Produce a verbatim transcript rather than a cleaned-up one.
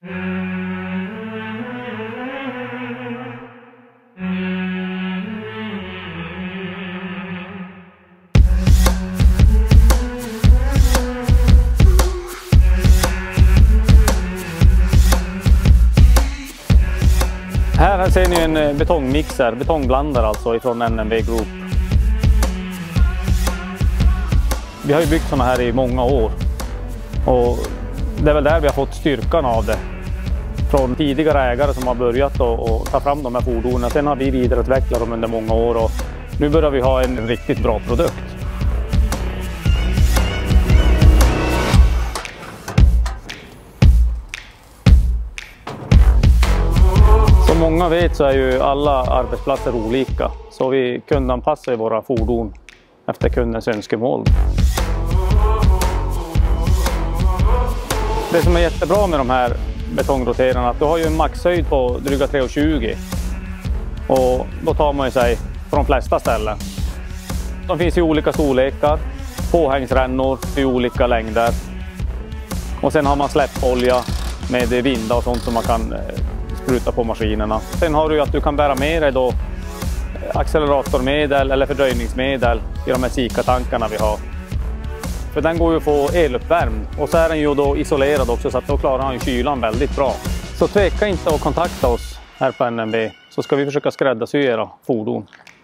Här ser ni en betongmixer, betongblandare alltså ifrån N M V Group. Vi har ju byggt sådana här i många år och det är väl där vi har fått styrkan av det. Från tidigare ägare som har börjat att ta fram de här fordonen. Sen har vi vidareutvecklat dem under många år och nu börjar vi ha en riktigt bra produkt. Som många vet så är ju alla arbetsplatser olika, så vi kundanpassar våra fordon efter kundens önskemål. Det som är jättebra med de här betongroterarna är att du har ju en maxhöjd på dryga tre komma tjugo och då tar man ju sig på de flesta ställen. De finns i olika storlekar, påhängsrännor i olika längder och sen har man släppolja med vinda och sånt som man kan spruta på maskinerna. Sen har du ju att du kan bära med dig då acceleratormedel eller fördröjningsmedel i de här Sika-tankarna vi har. För den går ju att få eluppvärmd och så är den ju då isolerad också så att då klarar han ju kylan väldigt bra. Så tveka inte att kontakta oss här på N M V så ska vi försöka skräddarsy era fordon.